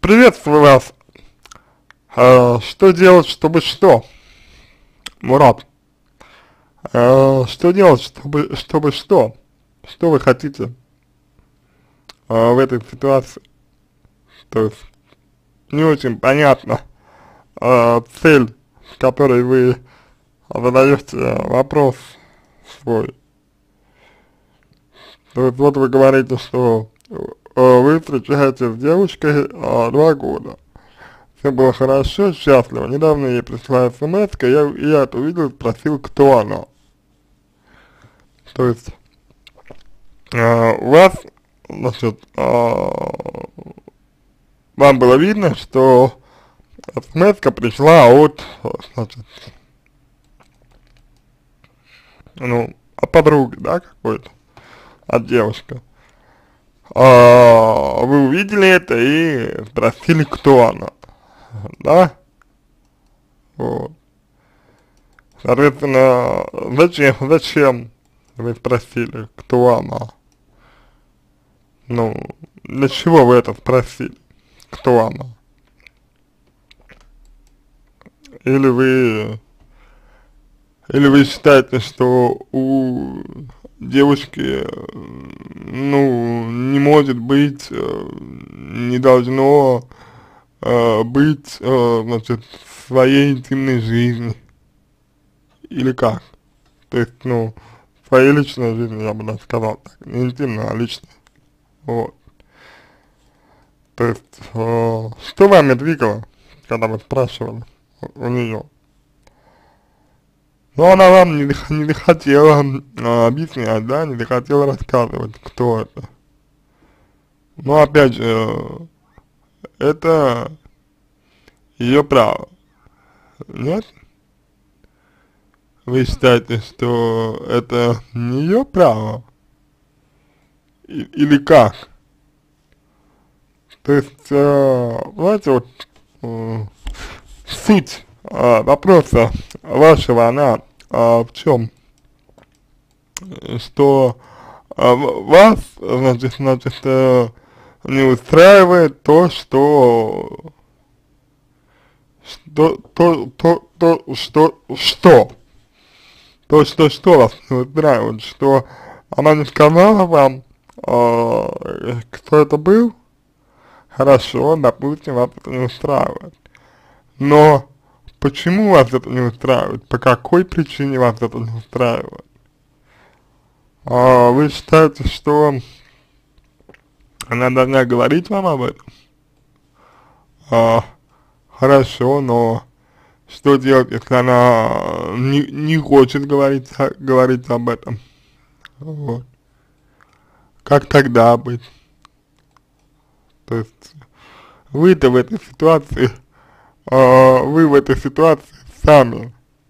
Приветствую вас. Что делать, чтобы что? Мурат. Что делать, чтобы что? Что вы хотите в этой ситуации? То есть не очень понятно цель, с которой вы задаете вопрос свой. То есть вот вы говорите, что вы встречаетесь с девушкой 2 года. Все было хорошо, счастливо. Недавно ей пришла смс, я это увидел, спросил, кто она. То есть у вас, значит, вам было видно, что смс пришла от, значит, ну, от подруги, да, какой-то, от девушки. Вы увидели это и спросили, кто она, да? Вот. Соответственно, зачем вы спросили, кто она? Ну, для чего вы это спросили, кто она? Или вы считаете, что у девушки, ну, не может быть, не должно быть, значит, своей интимной жизни? Или как? То есть, ну, своей личной жизни, я бы даже сказал так, не интимной, а личной. Вот. То есть, что вами двигало, когда вы спрашивали у нее? Но она вам не хотела объяснять, да, не хотела рассказывать, кто это. Но опять же, это ее право. Нет? Вы считаете, что это не ее право? Или как? То есть, знаете, вот суть вопроса вашего, она в чем? Что вас, значит, не устраивает то, что вас не устраивает, что она не сказала вам, кто это был. Хорошо, допустим, вас это не устраивает. Но почему вас это не устраивает? По какой причине вас это не устраивает? Вы считаете, что она должна говорить вам об этом? Хорошо, но что делать, если она не хочет говорить об этом? Вот. Как тогда быть? То есть вы-то в этой ситуации, вы в этой ситуации сами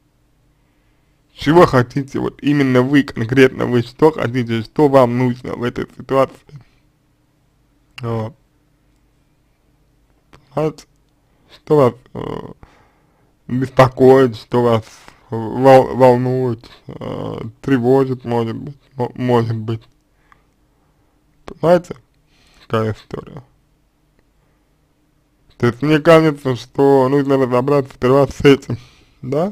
чего хотите, вот именно вы, конкретно вы, что хотите, что вам нужно в этой ситуации? Вот. Понимаете? Что вас беспокоит, что вас волнует, тревожит, может быть. Понимаете, какая история? То есть мне кажется, что нужно разобраться сперва с этим, да?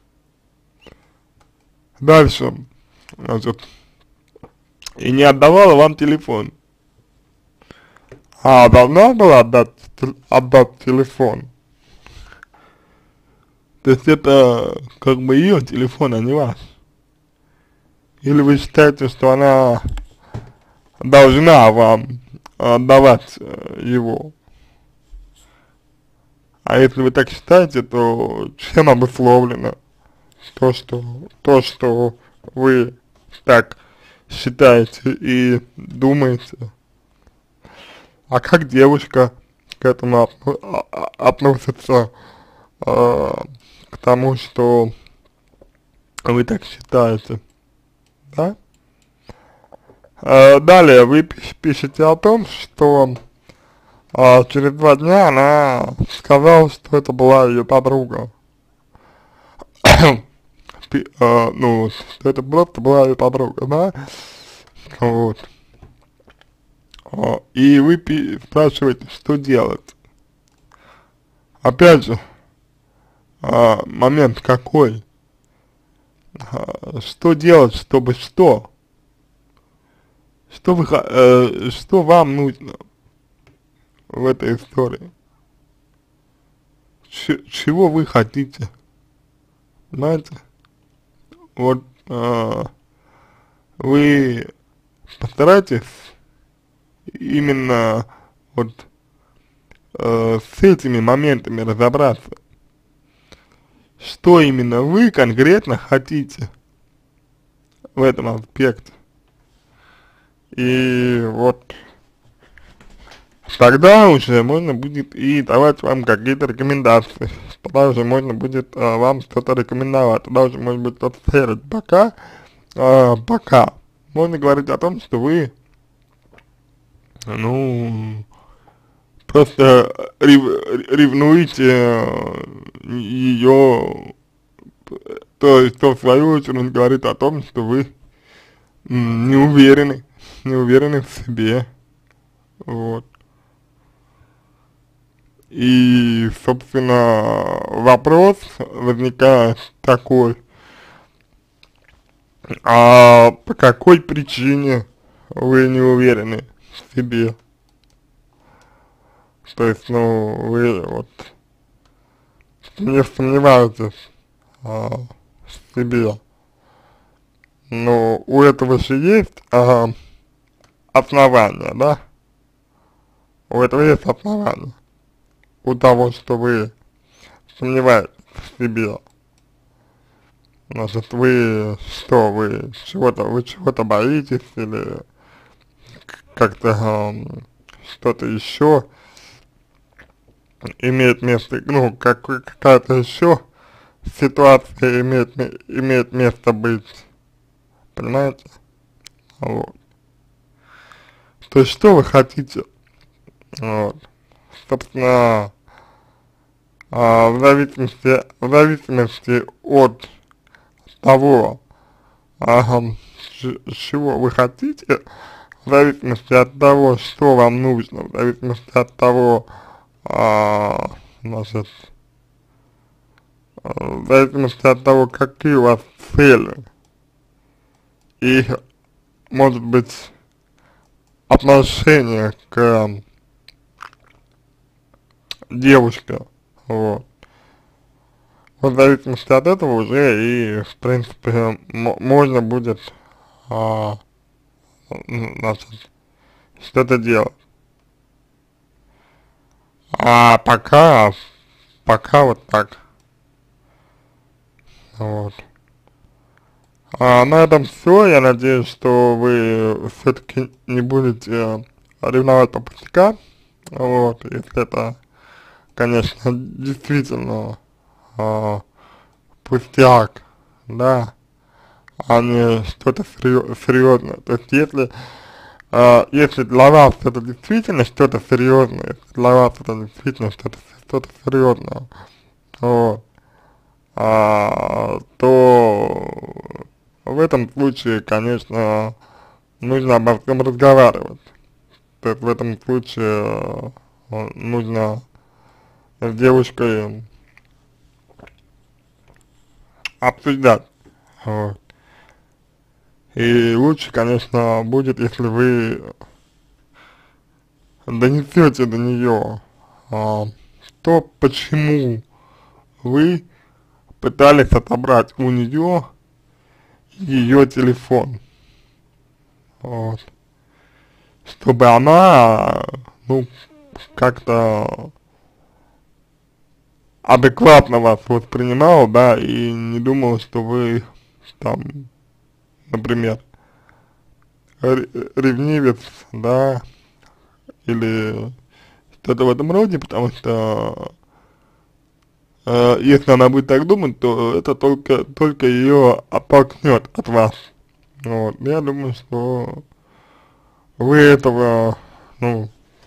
Дальше, значит, и не отдавала вам телефон, а должна была отдать телефон. То есть это как бы ее телефон, а не ваш. Или вы считаете, что она должна вам отдавать его? А если вы так считаете, то чем обусловлено то, что вы так считаете и думаете? А как девушка к этому относится, к тому, что вы так считаете, да? Далее вы пишете о том, что через 2 дня она сказала, что это была ее подруга. Ну, что это просто была ее подруга, да? Вот. И вы спрашиваете, что делать. опять же, момент какой, что делать, чтобы что вам нужно в этой истории, чего вы хотите, знаете, вот, вы постарайтесь именно вот с этими моментами разобраться, что именно вы конкретно хотите в этом аспекте. И вот тогда уже можно будет и давать вам какие-то рекомендации, тогда уже можно будет вам что-то рекомендовать, тогда уже может быть что-то следовать. Пока можно говорить о том, что вы, ну, просто ревнуете ее, то есть, то в свою очередь говорит о том, что вы не уверены в себе, вот. И, собственно, вопрос возникает такой, а по какой причине вы не уверены в себе? То есть, ну, вы вот не сомневаетесь в себе, но у этого же есть основания, да? У этого есть основания. У того, что вы сомневаетесь в себе. Значит, вы что, вы чего-то боитесь или как-то что-то еще имеет место, ну, какая-то еще ситуация имеет место быть, понимаете? Вот. То есть, что вы хотите? Вот. Собственно, в зависимости от того, чего вы хотите, в зависимости от того, что вам нужно, в зависимости от того, значит, в зависимости от того, какие у вас цели и, может быть, отношение к девушке, вот. Вот в зависимости от этого уже и, в принципе, можно будет, значит, что-то делать. А пока вот так, вот. На этом все. Я надеюсь, что вы все-таки не будете ревновать по пустякам, вот, если это, конечно, действительно пустяк, да, а не что-то серьезное. То есть, если для вас это действительно что-то серьезное, если для вас это действительно что-то серьезное, вот, то в этом случае, конечно, нужно обо всем разговаривать. То есть в этом случае нужно с девушкой обсуждать. Вот. И лучше, конечно, будет, если вы донесете до нее, то почему вы пытались отобрать у нее ее телефон, вот, чтобы она, ну, как-то адекватно вас воспринимала, да, и не думала, что вы там, например, ревнивец, да, или что-то в этом роде, потому что если она будет так думать, то это только ее оттолкнет от вас. Вот, я думаю, что вы этого, ну,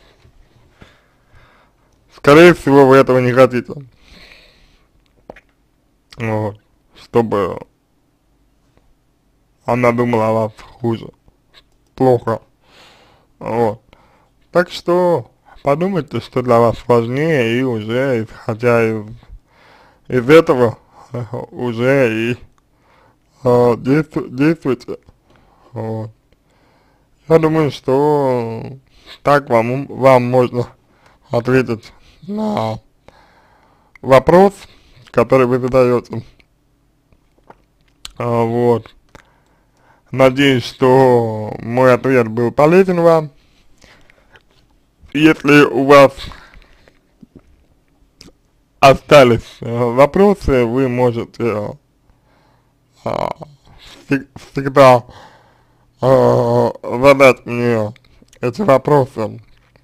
скорее всего, вы этого не хотите. Вот, чтобы она думала о вас хуже, плохо. Вот. Так что подумайте, что для вас важнее, и уже исходя из этого уже и действуйте. Вот. Я думаю, что так вам можно ответить на вопрос, который вы задаете. Вот. Надеюсь, что мой ответ был полезен вам. Если у вас остались вопросы, вы можете всегда задать мне эти вопросы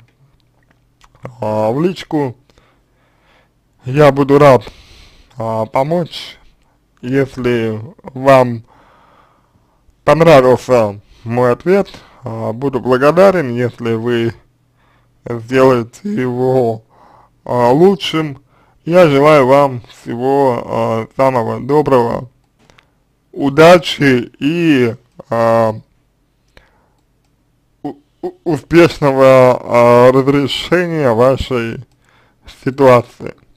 в личку. Я буду рад помочь. Если вам понравился мой ответ, буду благодарен, если вы сделаете его лучшим. Я желаю вам всего самого доброго, удачи и успешного разрешения вашей ситуации.